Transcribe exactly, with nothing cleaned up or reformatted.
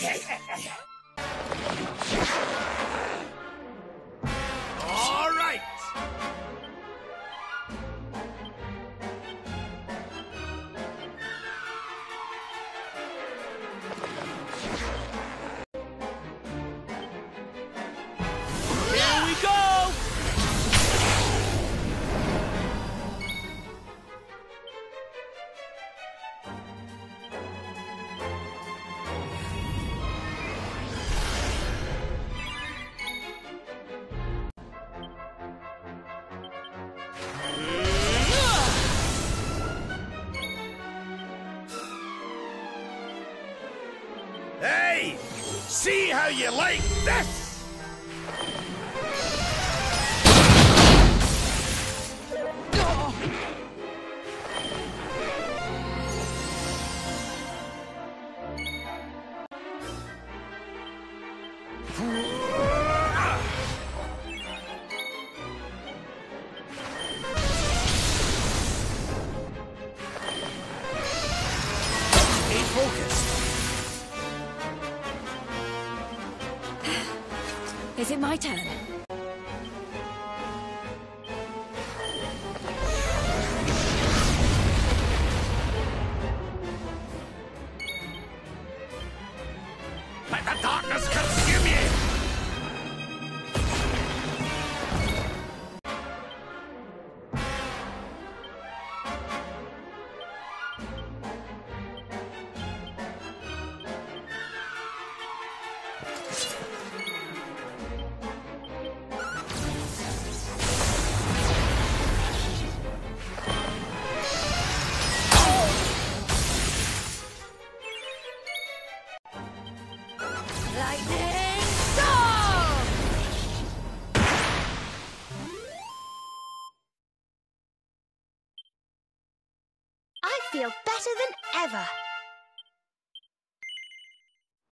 All right. Here we go. Hey, see how you like this? Stay focused. Is it my turn? Let the darkness consume you! Lightning storm! I feel better than ever.